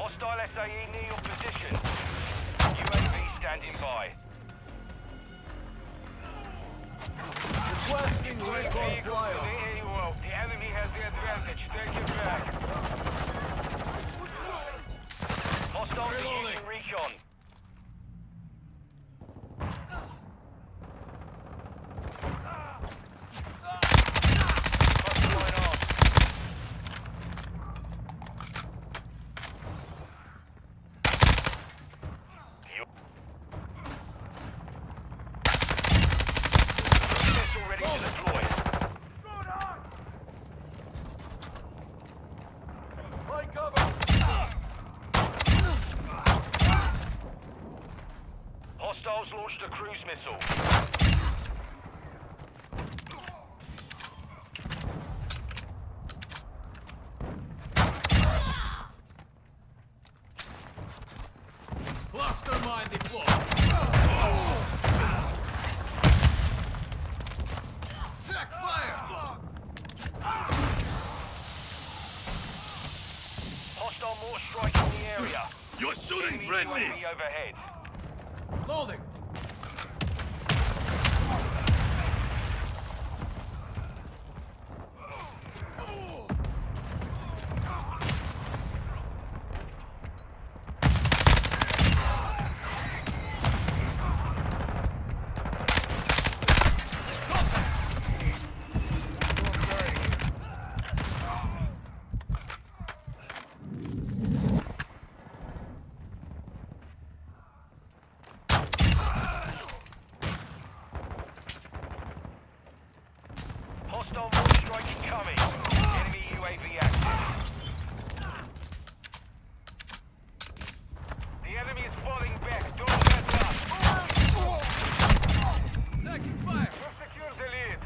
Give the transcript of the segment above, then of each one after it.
Hostile SAE near your position. UAV standing by. Requesting recon Vehicle flyover. to the AO. The enemy has the advantage. Take it back. Hostile using recon. Hostiles launched a cruise missile. Cluster mine deployed. Check fire! Hostile mortar strike in the area. You're shooting Enemy friendlies! UAV overhead. Loading. Hostile mortar strike incoming. Enemy UAV active. The enemy is falling back. Don't let up. Taking fire. We've secured the lead.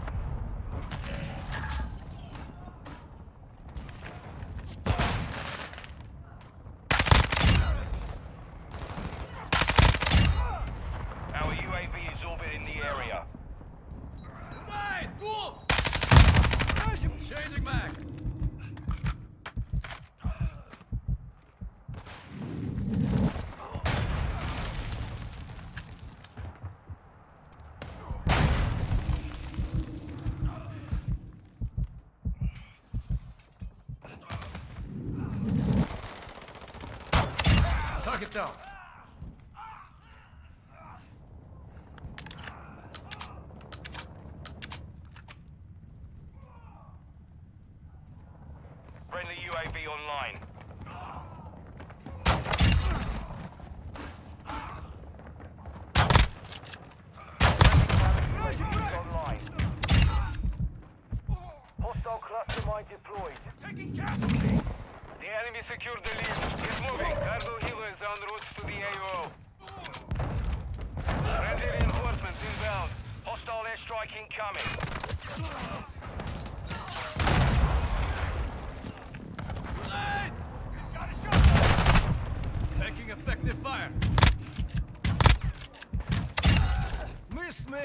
Our UAV is orbiting the area. Mine! Move! Changing back. Target down. Friendly UAV online. Online. Hostile cluster mine deployed. Taking casualty. The enemy secured the lead. It's moving. Cargo helo is en route to the AO. Friendly reinforcements inbound. Hostile airstrike incoming. Taking effective fire. Missed me.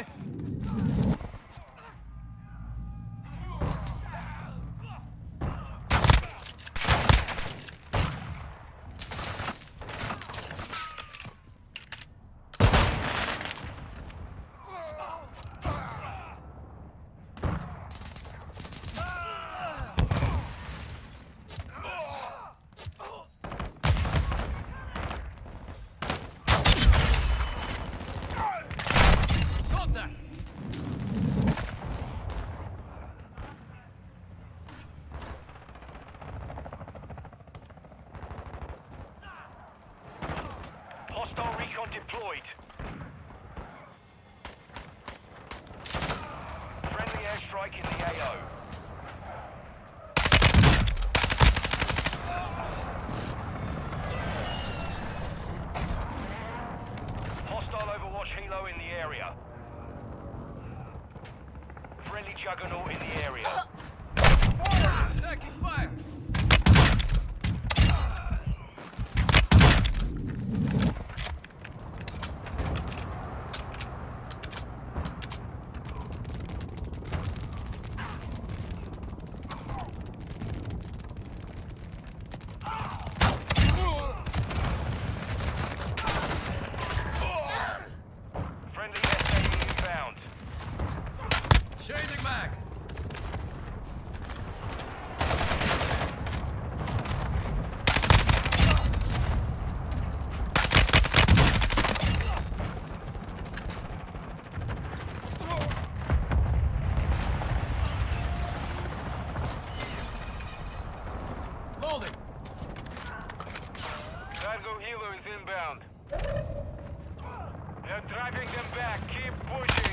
Contact. Hostile recon deployed. Friendly airstrike in the AO. Hostile Overwatch helo in the area. Friendly Juggernaut in the area. Taking fire. They're driving them back. Keep pushing.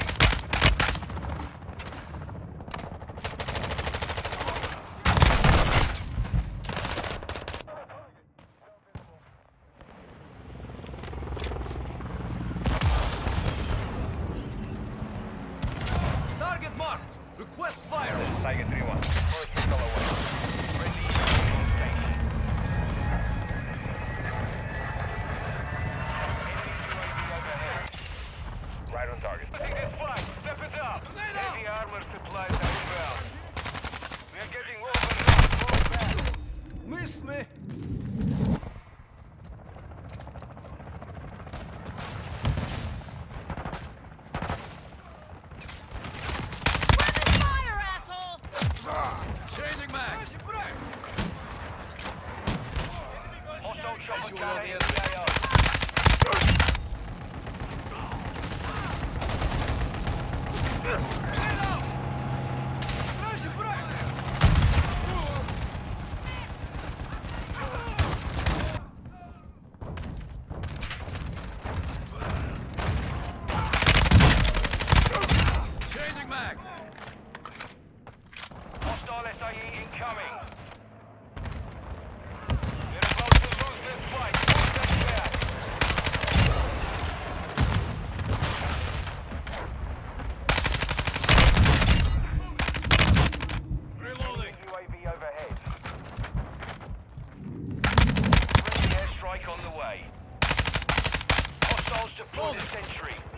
Target marked. Request fire. Tiger 3-1. First recall away. Friendly UAV on station. Right on target. Taking this fight. Step it up. Grenade out. Heavy armor supplies are inbound. We are getting overrun. Fall back. Missed me. Fire, asshole! Changing mag. Hostile chopper Visual on carrier the CIO. Grenade out. Дальше, брать. Changing mag. Hostile SIE incoming. We're about to lose this fight. Push them back. Reloading. UAV overhead. Friendly airstrike on the way. Hostiles deployed a sentry.